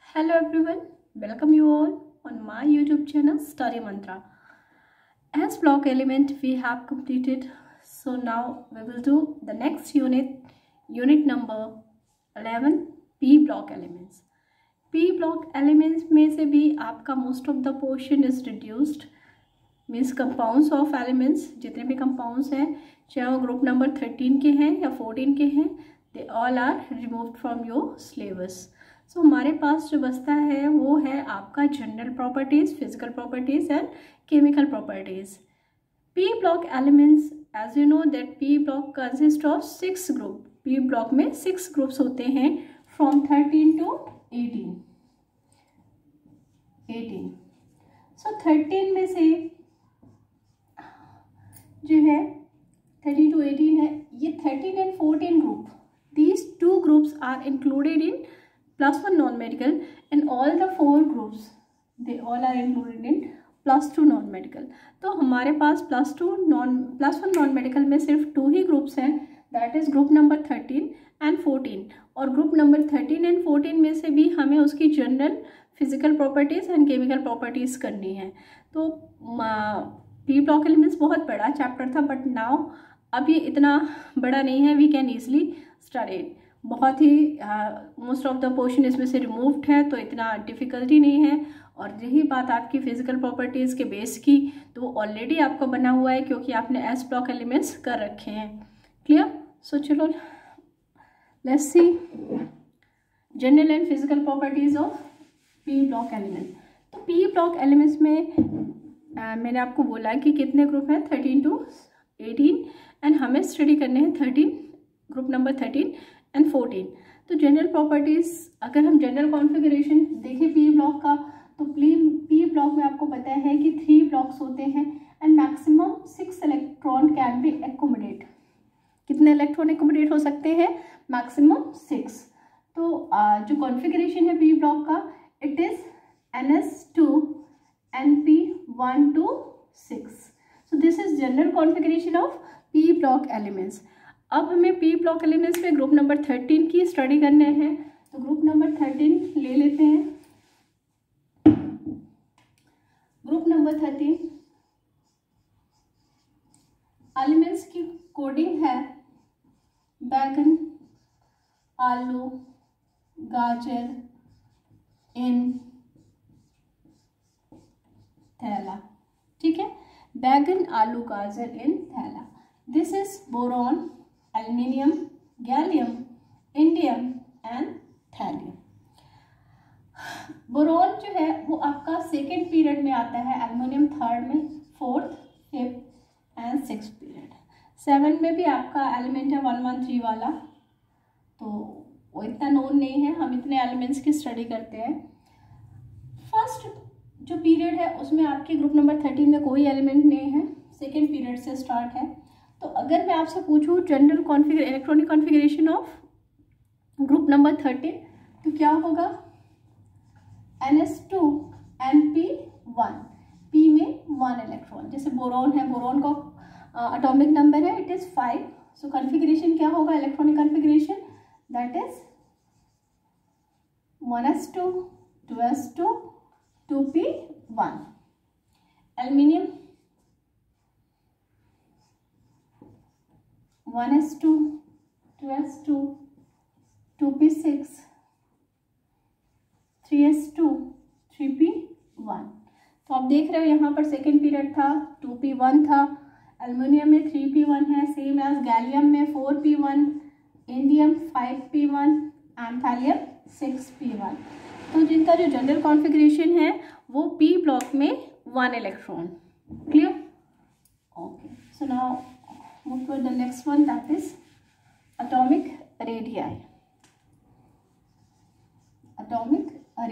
Hello everyone, welcome you all on my YouTube channel Study Mantra. As block element we have completed, so now we will do the next unit number 11 P block elements. P block elements में से भी आपका most of the portion is reduced, means compounds of elements जितने भी compounds हैं, चाहे वो group number 13 के हैं या 14 के हैं, they all are removed from your syllabus. So हमारे पास जो बचता है वो है आपका general properties, physical properties and chemical properties. P block elements, as you know that P block consist of 6 group. P block में 6 ग्रुप्स होते हैं फ्रॉम 13 टू 18. सो 13 में से जो है 13 to 18 है, ये 13 and 14 group, these two groups are included in +1 non-medical and all the 4 groups they all are included in +2 non-medical. तो हमारे पास +1 non-medical में सिर्फ 2 ही ग्रुप्स हैं, that is group number 13 and 14. और ग्रुप नंबर 13 and 14 में से भी हमें उसकी general physical properties and chemical properties करनी है. तो पी ब्लॉक एलिमेंट्स बहुत बड़ा चैप्टर था, बट नाउ अब ये इतना बड़ा नहीं है, वी कैन ईजिली स्टडी. बहुत ही मोस्ट ऑफ द पोर्शन इसमें से रिमूव्ड है, तो इतना डिफ़िकल्टी नहीं है. और यही बात आपकी फिजिकल प्रॉपर्टीज़ के बेस की, तो वो ऑलरेडी आपका बना हुआ है क्योंकि आपने एस ब्लॉक एलिमेंट्स कर रखे हैं. क्लियर? सो चलो let's see general and physical properties of P block element. तो पी ब्लॉक एलिमेंट्स में मैंने आपको बोला कि कितने ग्रुप हैं, 13 to 18, एंड हमें स्टडी करने हैं 13 ग्रुप नंबर 13 and 14. तो जनरल प्रॉपर्टीज़, अगर हम जनरल कॉन्फ़िगरेशन देखें पी ब्लॉक का, तो पी ब्लॉक में आपको पता है कि 3 ब्लॉक्स होते हैं and maximum 6 electron can be accommodate. कितने इलेक्ट्रॉन एकोमोडेट हो सकते हैं? मैक्सिमम 6. तो जो कॉन्फ़िगरेशन है पी ब्लॉक का, it is NS2 NP1 to 6. So this is general configuration of P block elements. अब हमें P block elements में ग्रुप नंबर 13 की स्टडी करने हैं, तो ग्रुप नंबर 13 ले लेते हैं. ग्रुप नंबर 13 एलिमेंट्स की कोडिंग है बैगन, आलू, गाजर, इन, थैला. ठीक है, बैगन, आलू, गाजर, इन, थैला. This is boron, aluminium, gallium, indium and thallium. Boron जो है वो आपका सेकेंड पीरियड में आता है, एल्युमिनियम थर्ड में, fourth, fifth and six period. 7 में भी आपका एलिमेंट है 113 वाला, तो वो इतना नोन नहीं है, हम इतने एलिमेंट्स की स्टडी करते हैं. फर्स्ट जो पीरियड है उसमें आपके ग्रुप नंबर 13 में कोई एलिमेंट नहीं है, सेकेंड पीरियड से स्टार्ट है. तो अगर मैं आपसे पूछूं general electronic configuration of group number 13, तो क्या होगा? NS2 NP1, P में 1 इलेक्ट्रॉन. जैसे बोरॉन है, बोरॉन का एटॉमिक नंबर है, इट इज़ 5. सो कॉन्फ़िगरेशन क्या होगा electronic configuration? That is 1s2 2s2 2p1. Aluminium 1s2 2s2 2p6 3s2 3p1. तो आप देख रहे हो यहाँ पर सेकेंड पीरियड था, 2p1 था, एल्युमिनियम में 3p1 है, सेम एज गैलियम में 4p1, indium 5p1 and thallium 6p1. तो जिनका जो जनरल कॉन्फ़िगरेशन है वो पी ब्लॉक में 1 electron. Clear? Okay, so now move to the next one, that is atomic radii. Atomic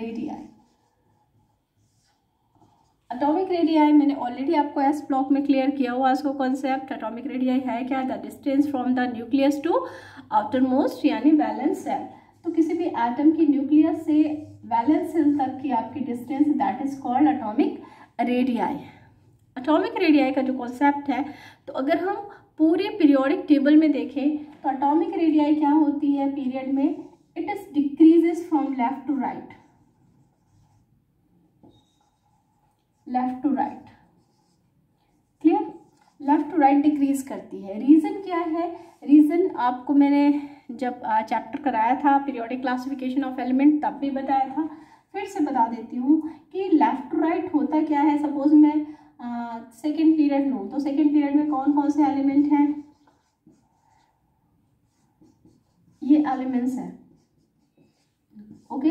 radii मैंने ऑलरेडी आपको एस ब्लॉक में क्लियर किया हुआ इसको कॉन्सेप्ट. एटॉमिक रेडियाई है क्या? The distance from the nucleus to outermost यानी valence shell. तो किसी भी एटम की न्यूक्लियस से वैलेंस सेल तक की आपकी distance, that is called atomic radii. Atomic radii का जो कॉन्सेप्ट है, तो अगर हम पूरे पीरियोडिक टेबल में देखें तो एटॉमिक रेडियाई क्या होती है पीरियड में? It is decreases from left to right. Left to right. Clear? Left to right decrease करती है। रीज़न क्या है? रीज़न आपको मैंने जब चैप्टर कराया था पीरियोडिक क्लासिफिकेशन ऑफ एलिमेंट तब भी बताया था, फिर से बता देती हूँ कि लेफ्ट टू राइट होता क्या है। सपोज मैं सेकेंड पीरियड लूँ तो सेकेंड पीरियड में कौन कौन से एलिमेंट हैं? ये एलिमेंट्स हैं। ओके,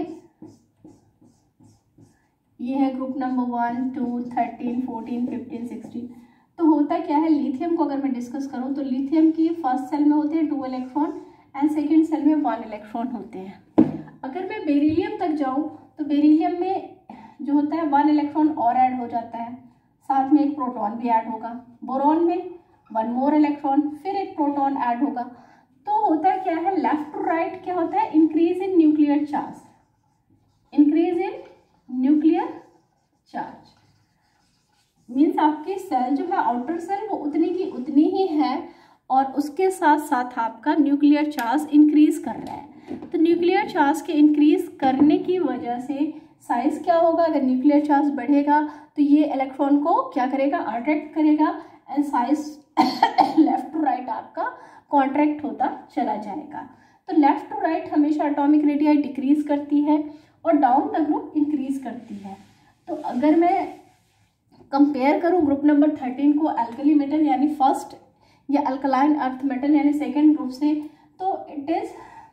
ये है ग्रुप नंबर 1, 2, 13, 14, 15, 16। तो होता क्या है, लिथियम को अगर मैं डिस्कस करूँ तो लिथियम की फर्स्ट सेल में होते हैं 2 इलेक्ट्रॉन एंड सेकेंड सेल में 1 इलेक्ट्रॉन होते हैं। अगर मैं बेरिलियम तक जाऊँ तो बेरिलियम में जो होता है 1 इलेक्ट्रॉन और ऐड हो जाता है, साथ में एक प्रोटॉन भी ऐड होगा। बोरॉन में 1 मोर इलेक्ट्रॉन, फिर एक प्रोटॉन ऐड होगा। तो होता क्या है, लेफ्ट टू राइट क्या होता है, increase in nuclear charge, increase in nuclear charge means आपकी सेल जो है आउटर सेल वो उतनी की उतनी ही है और उसके साथ साथ आपका न्यूक्लियर चार्ज इंक्रीज कर रहा है। तो न्यूक्लियर चार्ज के इंक्रीज करने की वजह से साइज क्या होगा, अगर न्यूक्लियर चार्ज बढ़ेगा तो ये इलेक्ट्रॉन को क्या करेगा, अट्रैक्ट करेगा and size left to right आपका कॉन्ट्रैक्ट होता चला जाएगा। तो लेफ्ट टू राइट हमेशा एटॉमिक रेडियाई डिक्रीज करती है और डाउन द ग्रुप इंक्रीज करती है। तो अगर मैं कंपेयर करूँ ग्रुप नंबर 13 को एल्कली मेटल यानी फर्स्ट या अल्कलाइन अर्थ मेटल यानी सेकेंड ग्रुप से, तो इट इज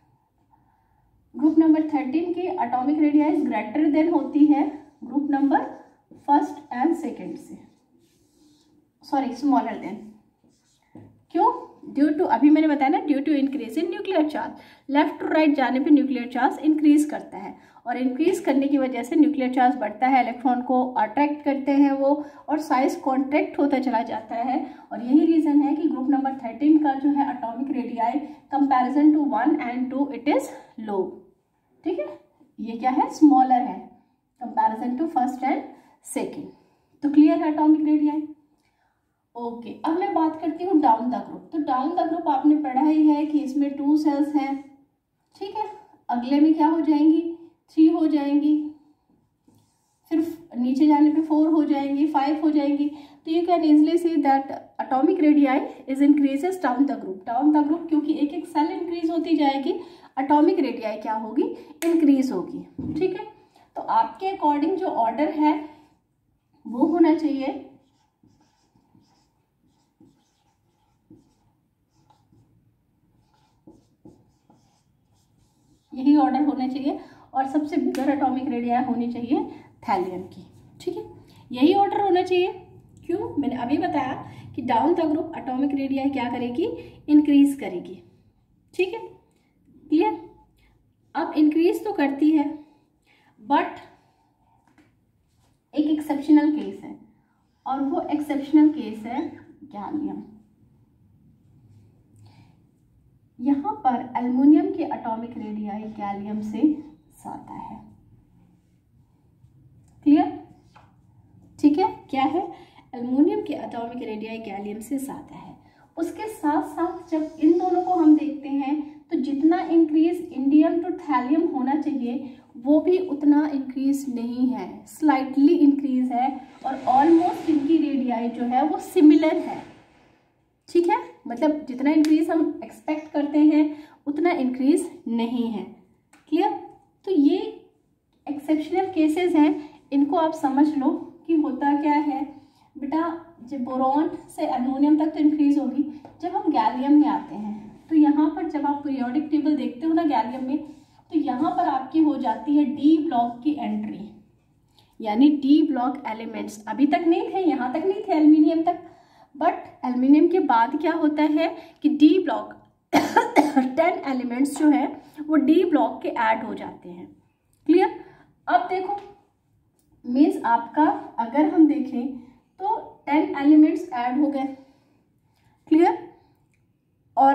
ग्रुप नंबर 13 की एटॉमिक रेडियाई ग्रेटर देन होती है group number first and second से, सॉरी स्मॉलर देन। क्यों? ड्यू टू, अभी मैंने बताया ना, due to increase in nuclear charge. Left to right जाने पे न्यूक्लियर चार्ज इंक्रीज करता है और इंक्रीज करने की वजह से न्यूक्लियर चार्ज बढ़ता है, इलेक्ट्रॉन को अट्रैक्ट करते हैं वो और साइज कॉन्ट्रैक्ट होता चला जाता है। और यही रीज़न है कि ग्रुप नंबर 13 का जो है atomic radii comparison to 1 and 2 it is low. ठीक है, ये क्या है, स्मॉलर है comparison to first and second. तो क्लियर है एटॉमिक रेडियाई। ओके, अब मैं बात करती हूँ डाउन द ग्रुप। तो डाउन द ग्रुप आपने पढ़ा ही है कि इसमें 2 सेल्स हैं। ठीक है, अगले में क्या हो जाएंगी, 3 हो जाएंगी, फिर नीचे जाने पे 4 हो जाएंगी, 5 हो जाएंगी। तो you can easily see that atomic radii is increases down the group. Down the group क्योंकि एक एक सेल इंक्रीज होती जाएगी, एटॉमिक रेडियाई क्या होगी, इंक्रीज होगी। ठीक है, तो आपके अकॉर्डिंग जो ऑर्डर है वो होना चाहिए यही ऑर्डर होना चाहिए और सबसे बिगर एटॉमिक रेडियाई होनी चाहिए थैलियम की। ठीक है, यही ऑर्डर होना चाहिए। क्यों? मैंने अभी बताया कि down the group atomic radii क्या करेगी, इंक्रीज करेगी। ठीक है, क्लियर। अब इंक्रीज तो करती है बट एक एक्सेप्शनल केस है और वो एक्सेप्शनल केस है गैलियम। यहाँ पर एल्युमिनियम की एटॉमिक रेडियाई गैलियम से ज़्यादा है। क्लियर? ठीक है, क्या है, एल्युमिनियम की एटॉमिक रेडियाई गैलियम से ज़्यादा है। उसके साथ साथ जब इन दोनों को हम देखते हैं तो जितना इंक्रीज इंडियम टू थैलियम होना चाहिए वो भी उतना इंक्रीज नहीं है, स्लाइटली इंक्रीज है और ऑलमोस्ट इनकी रेडियाई जो है वो सिमिलर है। ठीक है, मतलब जितना इंक्रीज हम एक्सपेक्ट करते हैं उतना इंक्रीज नहीं है। क्लियर? तो ये एक्सेप्शनल केसेस हैं, इनको आप समझ लो कि होता क्या है बेटा। जब बोरॉन से एल्युमिनियम तक तो इंक्रीज होगी, जब हम गैलियम में आते हैं तो यहाँ पर जब आप पीरियोडिक टेबल देखते हो ना गैलियम में, तो यहाँ पर आपकी हो जाती है डी ब्लॉक की एंट्री, यानी डी ब्लॉक एलिमेंट्स अभी तक नहीं थे, यहाँ तक नहीं थे एल्युमिनियम तक, बट एल्युमिनियम के बाद क्या होता है कि डी ब्लॉक 10 एलिमेंट्स जो है वो डी ब्लॉक के ऐड हो जाते हैं। क्लियर? अब देखो मीन्स आपका अगर हम देखें तो 10 एलिमेंट्स ऐड हो गए। क्लियर? और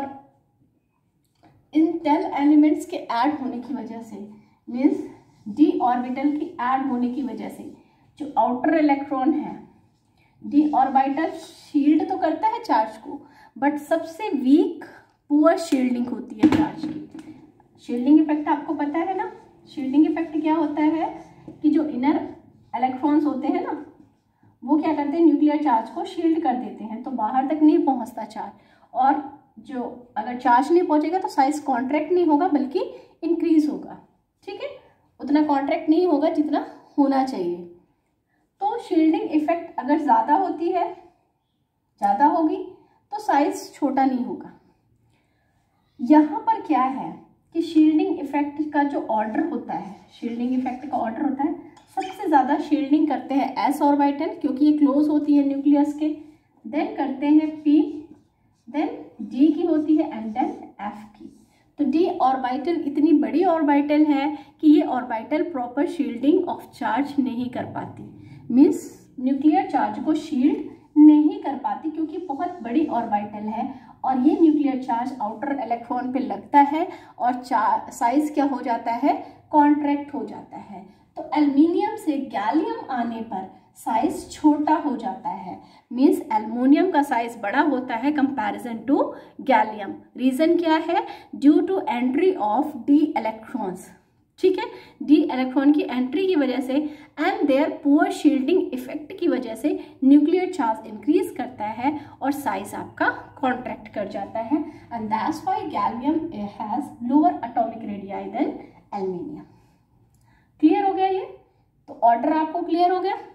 इन 10 एलिमेंट्स के ऐड होने की वजह से मीन्स डी ऑर्बिटल की ऐड होने की वजह से जो आउटर इलेक्ट्रॉन है, डी ऑर्बिटल शील्ड तो करता है चार्ज को बट सबसे वीक पुअर शील्डिंग होती है चार्ज की। शील्डिंग इफेक्ट आपको पता है ना, शील्डिंग इफेक्ट क्या होता है कि जो इनर इलेक्ट्रॉन्स होते हैं ना वो क्या करते हैं, न्यूक्लियर चार्ज को शील्ड कर देते हैं, तो बाहर तक नहीं पहुंचता चार्ज, और जो अगर चार्ज नहीं पहुंचेगा तो साइज कॉन्ट्रैक्ट नहीं होगा बल्कि इंक्रीज होगा। ठीक है, उतना कॉन्ट्रैक्ट नहीं होगा जितना होना चाहिए। तो शील्डिंग इफेक्ट अगर ज़्यादा होती है, ज़्यादा होगी तो साइज छोटा नहीं होगा। यहाँ पर क्या है कि शील्डिंग इफेक्ट का जो ऑर्डर होता है, शील्डिंग इफेक्ट का ऑर्डर होता है, सबसे ज़्यादा शील्डिंग करते हैं एस ऑर्बिटल, क्योंकि ये क्लोज होती है न्यूक्लियस के, देन करते हैं पी, देन डी की होती है, एंड देन एफ की। तो डी ऑर्बिटल इतनी बड़ी ऑर्बिटल है कि ये orbital proper shielding of charge नहीं कर पाती, मीन्स न्यूक्लियर चार्ज को शील्ड नहीं कर पाती, क्योंकि बहुत बड़ी ऑर्बिटल है और ये न्यूक्लियर चार्ज आउटर इलेक्ट्रॉन पे लगता है और साइज क्या हो जाता है, कॉन्ट्रैक्ट हो जाता है। तो एल्युमिनियम से गैलियम आने पर साइज छोटा हो जाता है, मीन्स एल्युमिनियम का साइज बड़ा होता है कंपैरिजन टू गैलियम। रीजन क्या है, due to entry of D electrons. ठीक है, डी इलेक्ट्रॉन की एंट्री की वजह से and their poor shielding effect की वजह से न्यूक्लियर चार्ज इंक्रीज करता है और साइज आपका कॉन्ट्रैक्ट कर जाता है, and that's why gallium has lower atomic radii than aluminium. Clear हो गया ये? तो ऑर्डर आपको क्लियर हो गया।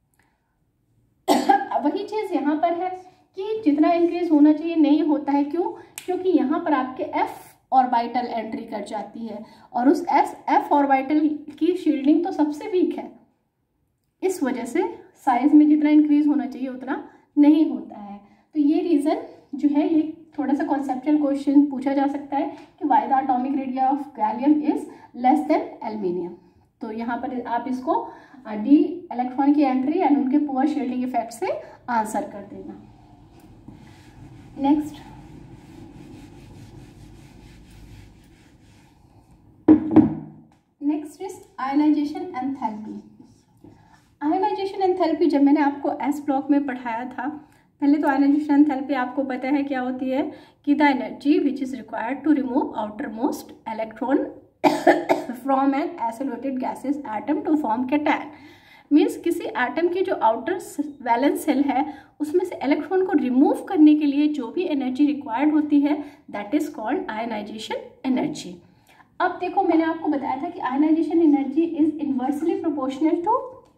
वही चीज यहाँ पर है कि जितना इंक्रीज होना चाहिए नहीं होता है, क्यों? क्योंकि यहाँ पर आपके एफ ऑर्बिटल एंट्री कर जाती है और उस एफ ऑर्बिटल की शील्डिंग तो सबसे वीक है, इस वजह से साइज में जितना इंक्रीज होना चाहिए उतना नहीं होता है। तो ये रीजन जो है, ये थोड़ा सा कॉन्सेप्चुअल क्वेश्चन पूछा जा सकता है कि why the atomic radii of gallium is less than aluminium. तो यहाँ पर आप इसको डी इलेक्ट्रॉन की एंट्री एंड उनके पुअर शील्डिंग इफेक्ट से आंसर कर देना। Next is ionisation enthalpy. Ionisation enthalpy जब मैंने आपको एस ब्लॉक में पढ़ाया था, पहले तो आयनाइजेशन एंथैल्पी आपको पता है क्या होती है कि the energy which is required to remove outer most electron from an isolated gaseous atom to form cation. Means किसी एटम की जो आउटर वैलेंस सेल है उसमें से इलेक्ट्रॉन को रिमूव करने के लिए जो भी एनर्जी रिक्वायर्ड होती है that is called ionisation energy. अब देखो, मैंने आपको बताया था कि ionisation energy is inversely proportional to,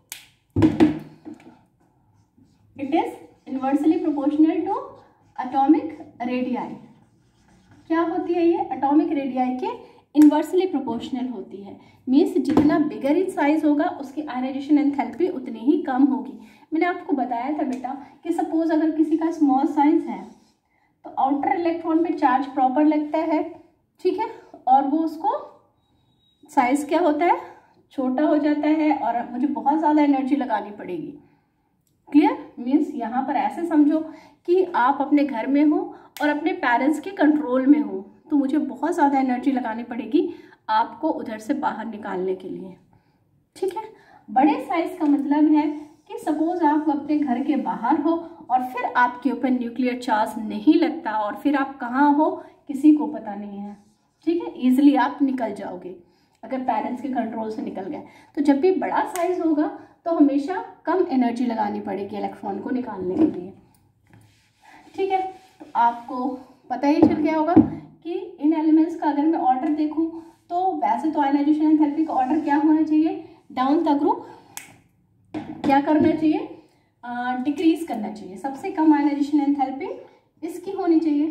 it is inversely proportional to atomic radii. क्या होती है ये? एटॉमिक रेडियाई के इनवर्सली प्रोपोर्शनल होती है, मीन्स जितना बिगर इन साइज होगा उसकी आयनाइजेशन एंथैल्पी उतनी ही कम होगी। मैंने आपको बताया था बेटा कि सपोज अगर किसी का स्मॉल साइज है तो आउटर इलेक्ट्रॉन पे चार्ज प्रॉपर लगता है, ठीक है, और वो उसको साइज क्या होता है, छोटा हो जाता है और मुझे बहुत ज़्यादा एनर्जी लगानी पड़ेगी। क्लियर? मीन्स यहाँ पर ऐसे समझो कि आप अपने घर में हो और अपने पेरेंट्स के कंट्रोल में हो, तो मुझे बहुत ज़्यादा एनर्जी लगानी पड़ेगी आपको उधर से बाहर निकालने के लिए। ठीक है, बड़े साइज का मतलब है कि सपोज आप अपने घर के बाहर हो और फिर आपके ऊपर न्यूक्लियर चार्ज नहीं लगता और फिर आप कहाँ हो किसी को पता नहीं है। ठीक है, ईजिली आप निकल जाओगे अगर पेरेंट्स के कंट्रोल से निकल गए। तो जब भी बड़ा साइज होगा तो हमेशा कम एनर्जी लगानी पड़ेगी इलेक्ट्रॉन को निकालने के लिए। ठीक है, तो आपको पता ही चल गया होगा कि इन एलिमेंट्स का अगर मैं ऑर्डर देखूं तो वैसे तो आयनाइजेशन एंथैल्पी का ऑर्डर क्या होना चाहिए, डाउन द ग्रुप क्या करना चाहिए, डिक्रीज करना चाहिए। सबसे कम आयनाइजेशन एंथैल्पी इसकी होनी चाहिए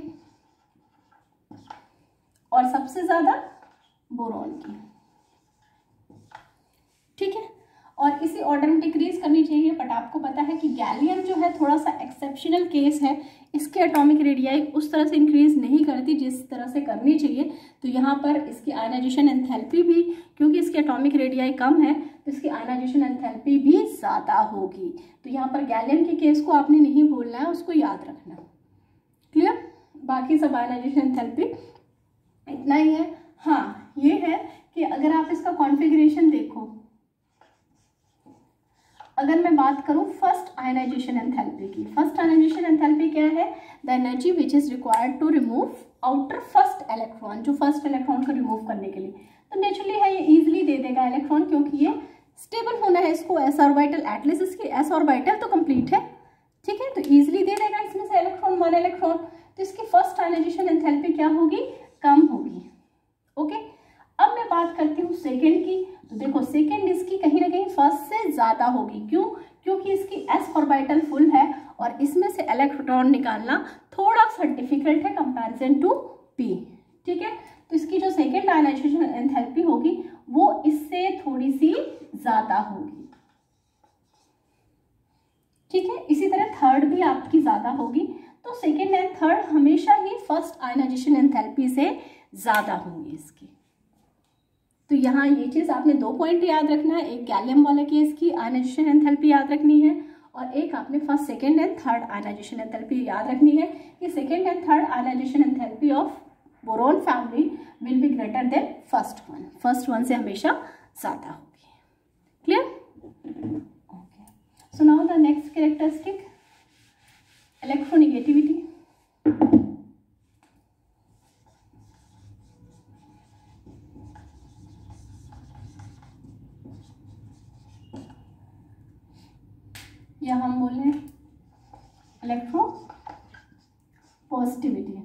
और सबसे ज्यादा बोरॉन की। ठीक है, और इसी ऑर्डर में डिक्रीज करनी चाहिए। बट आपको पता है कि गैलियम जो है थोड़ा सा एक्सेप्शनल केस है, इसके एटॉमिक रेडियाई उस तरह से इंक्रीज नहीं करती जिस तरह से करनी चाहिए। तो यहाँ पर इसकी आयनाइजेशन एंथैल्पी भी, क्योंकि इसके एटॉमिक रेडियाई कम है तो इसकी आयनाइजेशन एंथैल्पी भी ज़्यादा होगी। तो यहाँ पर गैलियम के केस को आपने नहीं भूलना है, उसको याद रखना। क्लियर? बाकी सब आयनाइजेशन एंथैल्पी इतना ही है। हाँ, ये है कि अगर आप इसका कॉन्फ़िगरेशन देखो, अगर मैं बात करूं फर्स्ट आयनाइजेशन एंथैल्पी की, फर्स्ट आयनाइजेशन एंथैल्पी क्या है, the energy which is required to remove outer first electron, जो फर्स्ट इलेक्ट्रॉन को रिमूव करने के लिए। तो नेचुरली है ये इजीली दे देगा इलेक्ट्रॉन, क्योंकि ये स्टेबल होना है इसको s ऑर्बिटल, एटलीस्ट इसकी s ऑर्बिटल तो कंप्लीट है, ठीक है, तो इजीली दे देगा इसमें से इलेक्ट्रॉन 1 इलेक्ट्रॉन, तो इसकी फर्स्ट आयनाइजेशन एंथैल्पी क्या होगी, कम होगी। ओके, अब मैं बात करती हूँ सेकेंड की, तो देखो सेकेंड इसकी कहीं ना कहीं फर्स्ट से ज्यादा होगी, क्यों, क्योंकि इसकी s ऑर्बिटल फुल है और इसमें से इलेक्ट्रॉन निकालना थोड़ा सा डिफिकल्ट है कंपैरिजन टू p, ठीक है, तो इसकी जो सेकेंड आयनाइजेशन एंथैल्पी होगी वो इससे थोड़ी सी ज्यादा होगी, ठीक है। इसी तरह थर्ड भी आपकी ज्यादा होगी, तो सेकेंड एंड थर्ड हमेशा ही फर्स्ट आयनाइजेशन एंथैल्पी से ज्यादा होंगी इसकी। तो यहाँ ये चीज आपने 2 पॉइंट याद रखना है, एक गैलियम वाले केस की आयनाइजेशन एंथैल्पी याद रखनी है और एक आपने first second and third ionisation enthalpy याद रखनी है कि second and third ionisation enthalpy of boron family will be greater than first one से हमेशा ज्यादा होगी। Clear? Okay, so now the next characteristic, electronegativity. या हम बोले इलेक्ट्रो पॉजिटिविटी।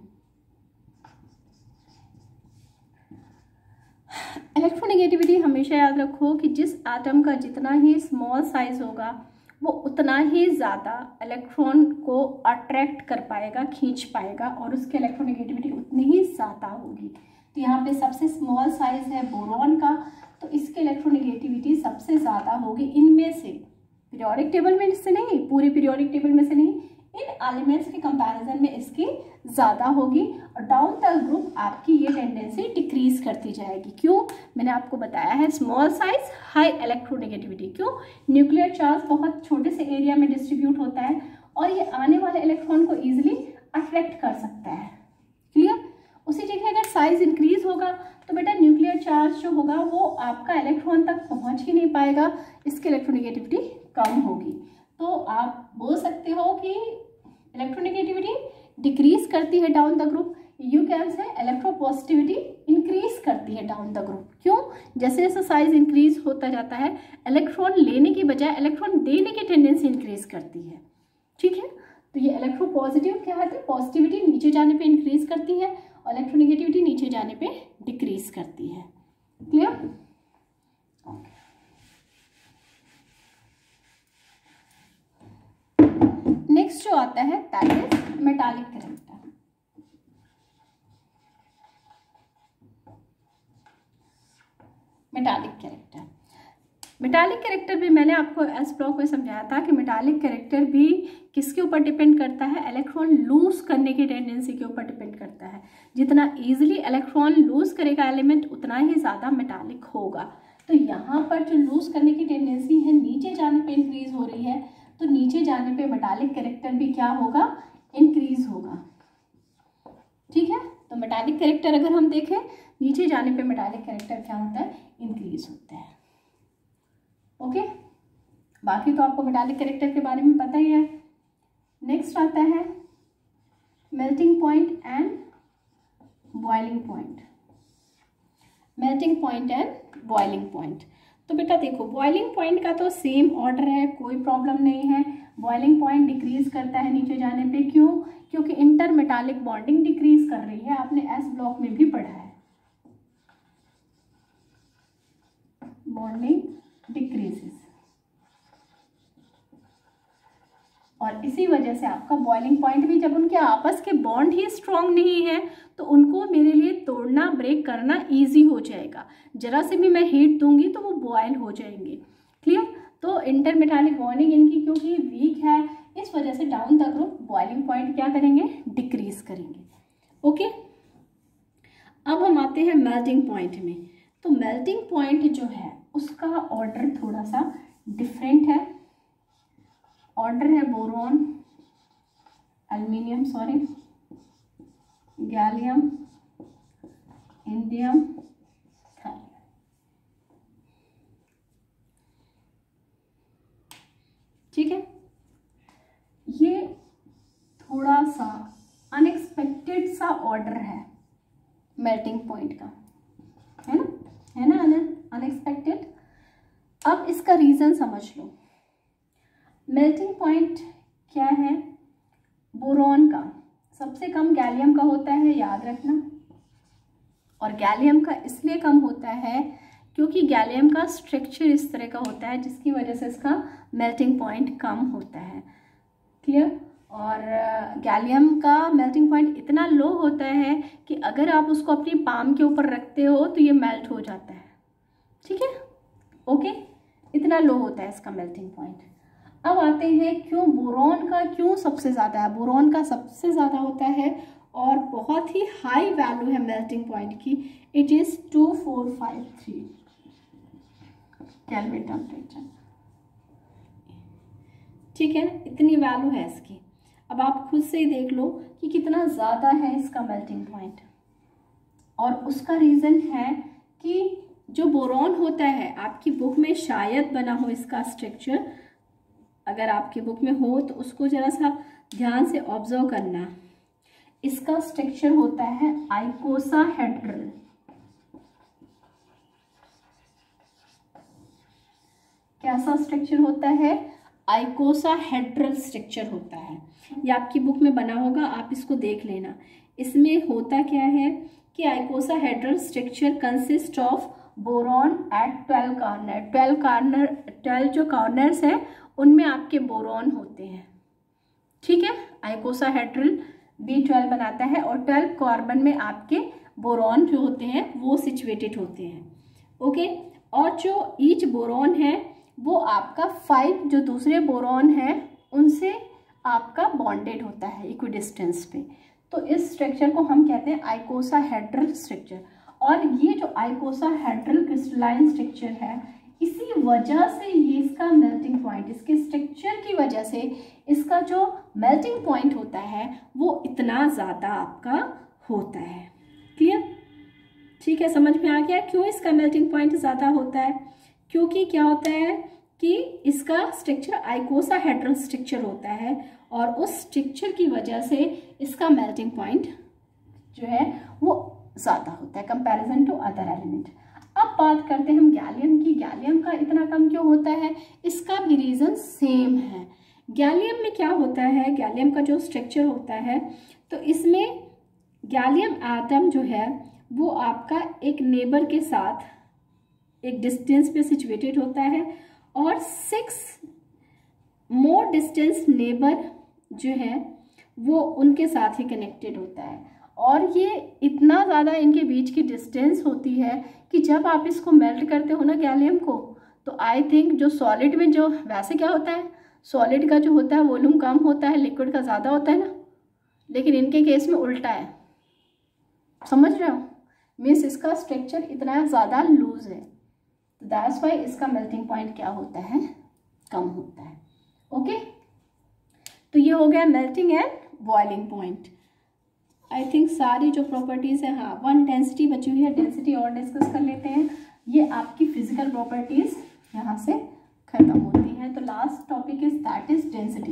इलेक्ट्रोनेगेटिविटी हमेशा याद रखो कि जिस एटम का जितना ही स्मॉल साइज होगा वो उतना ही ज़्यादा इलेक्ट्रॉन को अट्रैक्ट कर पाएगा, खींच पाएगा और उसकी इलेक्ट्रोनेगेटिविटी उतनी ही ज़्यादा होगी। तो यहाँ पे सबसे स्मॉल साइज है बोरॉन का, तो इसकी इलेक्ट्रोनेगेटिविटी सबसे ज़्यादा होगी इनमें से, पीरियोडिक टेबल में से नहीं, पूरी पीरियोडिक टेबल में से नहीं, इन एलिमेंट्स के कंपैरिजन में इसकी ज़्यादा होगी और डाउन द ग्रुप आपकी ये टेंडेंसी डिक्रीज करती जाएगी। क्यों? मैंने आपको बताया है स्मॉल साइज हाई इलेक्ट्रोनेगेटिविटी। क्यों? न्यूक्लियर चार्ज बहुत छोटे से एरिया में डिस्ट्रीब्यूट होता है और ये आने वाले इलेक्ट्रॉन को ईजिली अट्रैक्ट कर सकता है। क्लियर? उसी जगह अगर साइज इंक्रीज होगा तो बेटा न्यूक्लियर चार्ज जो होगा वो आपका इलेक्ट्रॉन तक पहुंच ही नहीं पाएगा, इसकी इलेक्ट्रोनेगेटिविटी कम होगी। तो आप बोल सकते हो कि इलेक्ट्रोनेगेटिविटी डिक्रीज करती है down the group, you can say electropositivity increase करती है डाउन द ग्रुप। क्यों? जैसे जैसे साइज इंक्रीज होता जाता है इलेक्ट्रॉन लेने की बजाय इलेक्ट्रॉन देने की टेंडेंसी इंक्रीज करती है, ठीक है। तो ये इलेक्ट्रोपॉजिटिव क्या है, पॉजिटिविटी नीचे जाने पे इंक्रीज करती है और इलेक्ट्रोनेगेटिविटी नीचे जाने पे डिक्रीज करती है। क्लियर? नेक्स्ट जो आता है that is metallic character. Metallic character भी मैंने आपको एस ब्लॉक में समझाया था कि मेटालिक कैरेक्टर भी किसके ऊपर डिपेंड करता है, इलेक्ट्रॉन लूज करने की टेंडेंसी के ऊपर डिपेंड करता है। जितना इजीली इलेक्ट्रॉन लूज करेगा एलिमेंट उतना ही ज़्यादा मेटालिक होगा। तो यहाँ पर जो लूज करने की टेंडेंसी है नीचे जाने पे इंक्रीज हो रही है, तो नीचे जाने पे मेटालिक कैरेक्टर भी क्या होगा, इंक्रीज होगा, ठीक है। तो मेटालिक कैरेक्टर अगर हम देखें नीचे जाने पे मेटालिक कैरेक्टर क्या होता है, इंक्रीज होता है। ओके, बाकी तो आपको मेटालिक कैरेक्टर के बारे में पता ही है। नेक्स्ट आता है melting point and boiling point. Melting point and boiling point, तो बेटा देखो बॉइलिंग पॉइंट का तो सेम ऑर्डर है, कोई प्रॉब्लम नहीं है। बॉइलिंग पॉइंट डिक्रीज करता है नीचे जाने पे, क्यों? क्योंकि इंटर मेटालिक बॉन्डिंग डिक्रीज कर रही है, आपने एस ब्लॉक में भी पढ़ा है, बॉन्डिंग डिक्रीजेस, और इसी वजह से आपका बॉइलिंग पॉइंट भी, जब उनके आपस के बॉन्ड ही स्ट्रांग नहीं है तो उनको मेरे लिए तोड़ना, ब्रेक करना इजी हो जाएगा। जरा से भी मैं हीट दूंगी तो वो बॉयल हो जाएंगे। क्लियर? तो इंटरमेटालिक बॉन्डिंग इनकी क्योंकि वीक है, इस वजह से down the group boiling point क्या करेंगे, डिक्रीज करेंगे। ओके, अब हम आते हैं मेल्टिंग पॉइंट में। तो मेल्टिंग पॉइंट जो है उसका ऑर्डर थोड़ा सा डिफरेंट है। ऑर्डर है boron, aluminium, sorry, gallium, indium, thallium. ठीक है, ये थोड़ा सा अनएक्सपेक्टेड सा ऑर्डर है मेल्टिंग पॉइंट का, है ना, अनएक्सपेक्टेड। अब इसका रीज़न समझ लो। मेल्टिंग पॉइंट क्या है? बोरॉन का सबसे कम गैलियम का होता है, याद रखना। और गैलियम का इसलिए कम होता है क्योंकि गैलियम का स्ट्रक्चर इस तरह का होता है, जिसकी वजह से इसका मेल्टिंग पॉइंट कम होता है। क्लियर? और गैलियम का मेल्टिंग पॉइंट इतना लो होता है कि अगर आप उसको अपनी पाम के ऊपर रखते हो तो ये मेल्ट हो जाता है। ठीक है, ओके, इतना लो होता है इसका मेल्टिंग पॉइंट। अब आते हैं क्यों बोरॉन का क्यों सबसे ज़्यादा है। बोरॉन का सबसे ज़्यादा होता है और बहुत ही हाई वैल्यू है मेल्टिंग पॉइंट की। It is 2453 kelvin temperature. ठीक है, इतनी वैल्यू है इसकी। अब आप खुद से ही देख लो कि कितना ज़्यादा है इसका मेल्टिंग पॉइंट। और उसका रीज़न है कि जो बोरॉन होता है, आपकी बुक में शायद बना हो इसका स्ट्रक्चर, अगर आपकी बुक में हो तो उसको ज़रा सा ध्यान से ऑब्जर्व करना। इसका स्ट्रक्चर होता है आइकोसाहेड्रल। कैसा स्ट्रक्चर होता है? आइकोसाहेड्रल स्ट्रक्चर होता है। ये आपकी बुक में बना होगा, आप इसको देख लेना। इसमें होता क्या है कि icosahedral structure consist of boron at 12 corner. 12 जो कॉर्नर्स हैं उनमें आपके बोरॉन होते हैं। ठीक है, आइकोसाहेड्रल B12 बनाता है और 12 कार्बन में आपके बोरॉन जो होते हैं वो सिचुएटेड होते हैं। ओके, और जो ईच बोरॉन है वो आपका 5 जो दूसरे बोरॉन हैं उनसे आपका बॉन्डेड होता है इक्विडिस्टेंस पे। तो इस स्ट्रक्चर को हम कहते हैं आइकोसाहेड्रल स्ट्रक्चर। और ये जो आइकोसाहेड्रल क्रिस्टलाइन स्ट्रक्चर है, इसी वजह से ये इसका मेल्टिंग पॉइंट, इसके स्ट्रक्चर की वजह से इसका जो मेल्टिंग पॉइंट होता है वो इतना ज़्यादा आपका होता है। क्लियर? ठीक है, समझ में आ गया क्यों इसका मेल्टिंग पॉइंट ज़्यादा होता है? क्योंकि क्या होता है कि इसका स्ट्रक्चर आइकोसाहेड्रल स्ट्रक्चर होता है और उस स्ट्रक्चर की वजह से इसका मेल्टिंग पॉइंट जो है वो ज़्यादा होता है कंपैरिजन टू अदर एलिमेंट। अब बात करते हैं हम गैलियम की। गैलियम का इतना कम क्यों होता है? इसका भी रीज़न सेम है। गैलियम में क्या होता है, गैलियम का जो स्ट्रक्चर होता है तो इसमें गैलियम एटम जो है वो आपका एक नेबर के साथ एक डिस्टेंस पे सिचुएटेड होता है और 6 मोर डिस्टेंस नेबर जो है वो उनके साथ ही कनेक्टेड होता है। और ये इतना ज़्यादा इनके बीच की डिस्टेंस होती है कि जब आप इसको मेल्ट करते हो ना गैलियम को, तो आई थिंक जो सॉलिड में जो वैसे क्या होता है, सॉलिड का जो होता है वॉल्यूम कम होता है, लिक्विड का ज़्यादा होता है ना, लेकिन इनके केस में उल्टा है। समझ रहे हो? मीन्स इसका स्ट्रक्चर इतना ज़्यादा लूज है, तो दैट्स वाई इसका मेल्टिंग पॉइंट क्या होता है, कम होता है। ओके, तो ये हो गया melting and boiling point. I think सारी जो प्रॉपर्टीज़ है, हाँ, 1 डेंसिटी बची हुई है, डेंसिटी और डिस्कस कर लेते हैं। ये आपकी फिजिकल प्रॉपर्टीज़ यहाँ से खत्म होती हैं। तो last topic is that is density.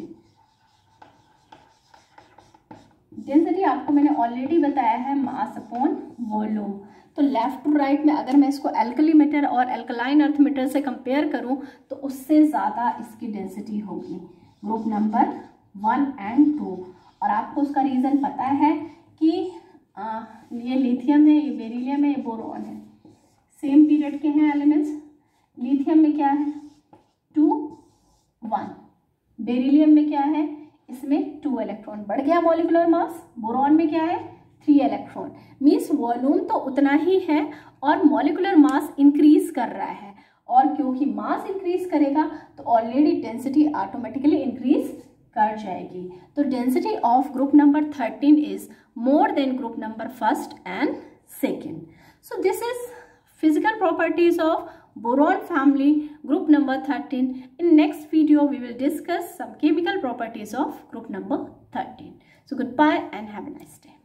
Density आपको मैंने ऑलरेडी बताया है, मास अपॉन वॉल्यूम। तो लेफ्ट टू राइट में अगर मैं इसको एल्कली मेटर और एल्कलाइन अर्थ मेटर से कंपेयर करूं तो उससे ज़्यादा इसकी डेंसिटी होगी, ग्रुप नंबर 1 और 2। और आपको उसका रीज़न पता है कि ये लिथियम है, ये बेरिलियम है, ये बोरॉन है, सेम पीरियड के हैं एलिमेंट्स। लिथियम में क्या है 2 1, बेरिलियम में क्या है, इसमें 2 इलेक्ट्रॉन बढ़ गया मॉलिक्यूलर मास। बोरॉन में क्या है 3 इलेक्ट्रॉन। मीन्स वॉल्यूम तो उतना ही है और मॉलिक्यूलर मास इंक्रीज कर रहा है, और क्योंकि मास इंक्रीज करेगा तो ऑलरेडी डेंसिटी ऑटोमेटिकली इंक्रीज कर जाएगी। तो density of group number 13 is more than group number 1st and 2nd. So this is physical properties of boron family group number 13. In next video we will discuss some chemical properties of group number 13. So goodbye and have a nice day.